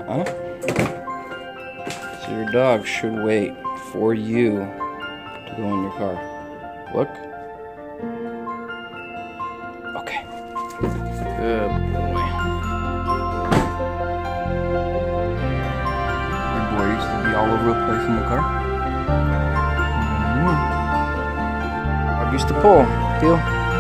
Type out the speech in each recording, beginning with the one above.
Huh? So your dog should wait for you to go in your car. Look. Okay. Good boy. Your boy used to be all over the place in the car. Dog used to pull. Heel.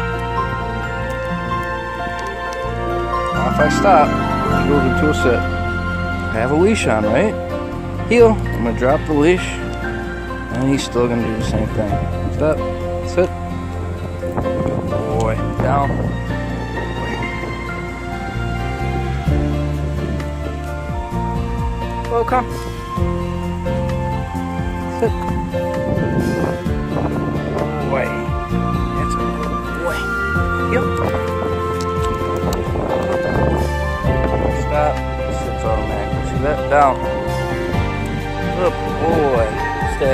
Now if I stop, he goes into a sit. I have a leash on, right? Heel. I'm gonna drop the leash, and he's still gonna do the same thing. Step, sit. Boy, down. Oh, come. Sit. Boy, that's a good boy. Heel. Stop. Sits automatically. See that? Down. Good boy. Stay.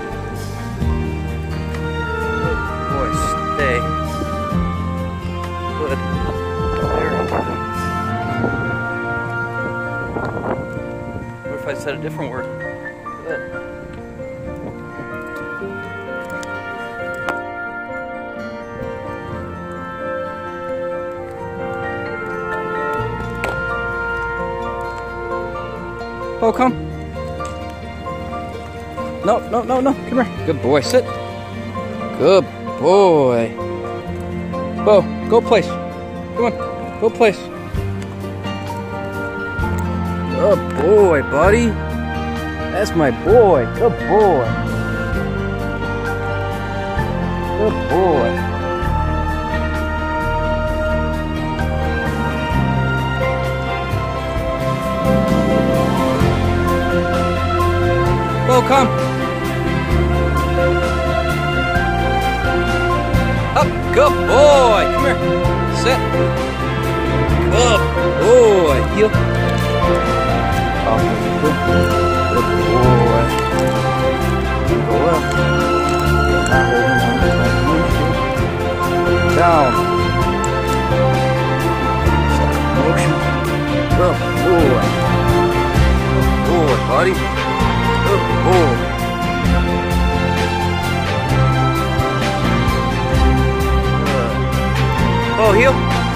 Good boy. Stay. Good. Very good. What if I said a different word? Good. Oh, come. No, no, no, no. Come here. Good boy. Sit. Good boy. Bo, go place. Come on. Go place. Good boy, buddy. That's my boy. Good boy. Good boy. Bo, come. Up, good boy. Come here. Sit. Good boy. Heel. Up. Good boy. Go up. Down. Motion. Good boy. Good boy, buddy. Good boy. Oh, heel.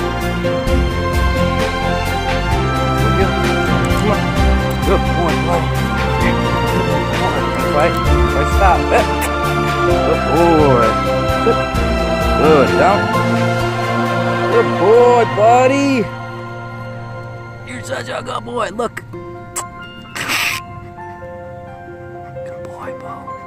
Heel. Come on. Good boy, buddy. Come on. Right. Stop. Good boy. Good. Good. Down. Good boy, buddy. You're such a good boy. Look. Good boy, Bo.